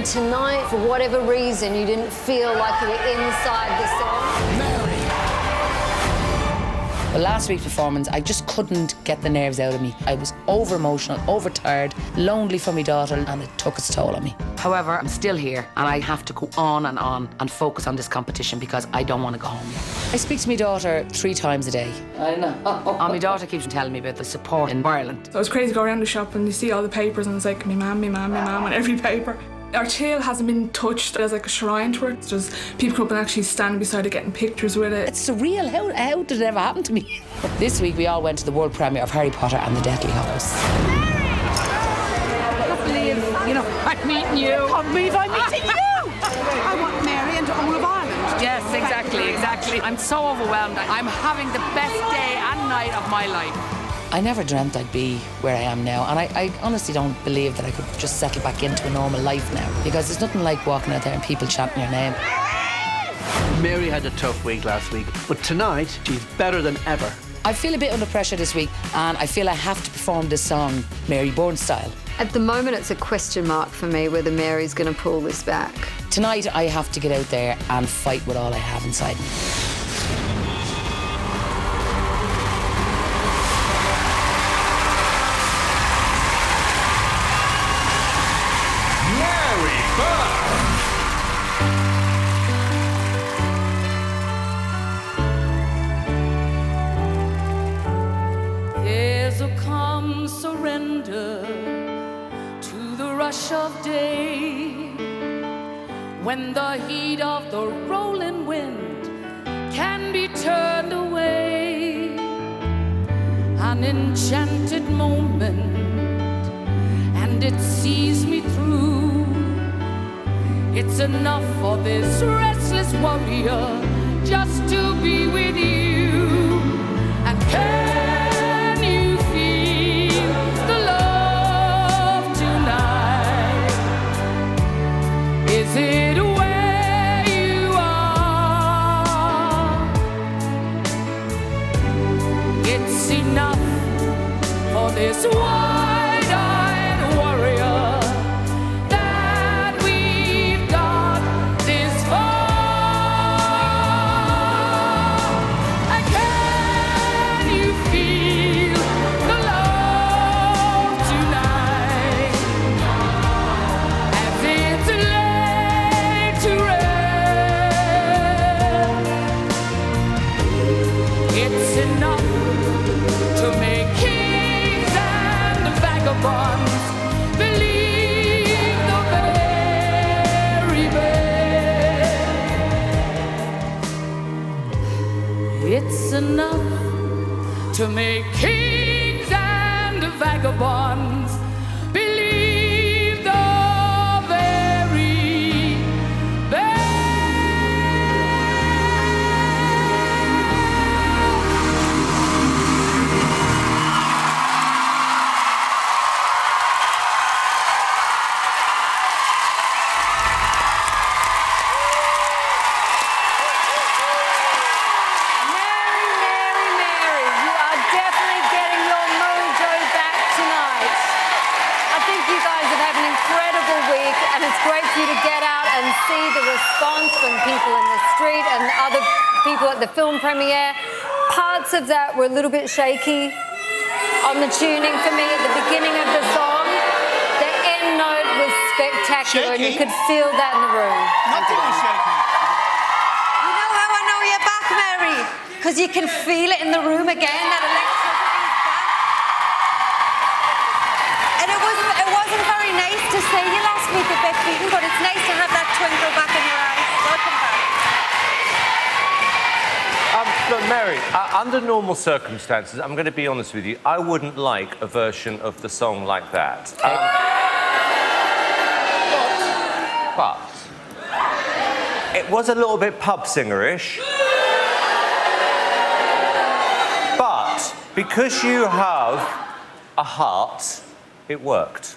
tonight, for whatever reason, you didn't feel like you were inside the song? Mary. The last week's performance, I just couldn't get the nerves out of me. I was over-emotional, overtired, lonely for my daughter, and it took its toll on me. However, I'm still here, and I have to go on and focus on this competition because I don't want to go home yet. I speak to my daughter 3 times a day. I know. And my daughter keeps telling me about the support in Ireland. So it's crazy to go around the shop and you see all the papers and it's like, me mum, on every paper. Our tail hasn't been touched. There's like a shrine to it. It's just people come up and actually stand beside it getting pictures with it. It's surreal. How did it ever happen to me? This week we all went to the world premiere of Harry Potter and the Deathly Hallows. I can't believe, I'm meeting you. I can't believe I'm meeting you. I want Mary and all of Ireland. Yes, exactly. I'm so overwhelmed. I'm having the best day and night of my life. I never dreamt I'd be where I am now, and I honestly don't believe that I could just settle back into a normal life now, because there's nothing like walking out there and people chanting your name. Mary had a tough week last week, but tonight she's better than ever. I feel a bit under pressure this week, and I feel I have to perform this song Mary Byrne style. At the moment, it's a question mark for me whether Mary's going to pull this back. Tonight, I have to get out there and fight with all I have inside me. There's a calm surrender to the rush of day, when the heat of the rolling wind can be turned away. An enchanted moment, and it sees me through. It's enough for this restless warrior just to be with you. And can you feel the love tonight? Is it where you are? It's enough for this wide-eyed warrior. It's enough to make kings and vagabonds believe the very best. It's enough to make kings and vagabonds believe the very best. See the response from people in the street and other people at the film premiere. Parts of that were a little bit shaky on the tuning for me at the beginning of the song. The end note was spectacular, and you could feel that in the room. Nothing was shaky. You know how I know you're back, Mary? Because you can feel it in the room again, that electricity's back. And it wasn't very nice to see you last week at Beth Beaton, but it's nice to have that twinkle back in your eyes. Welcome back. Look, Mary, under normal circumstances, I'm going to be honest with you, I wouldn't like a version of the song like that. But it was a little bit pub singer-ish. But because you have a heart, it worked.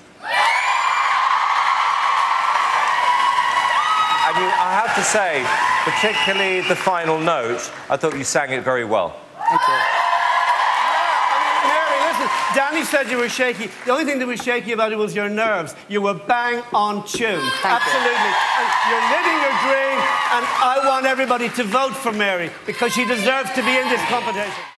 I mean, I have to say, particularly the final note, I thought you sang it very well. Thank you. Mary, listen, Danny said you were shaky. The only thing that was shaky about it was your nerves. You were bang on tune. Absolutely. And you're living your dream, and I want everybody to vote for Mary because she deserves to be in this competition.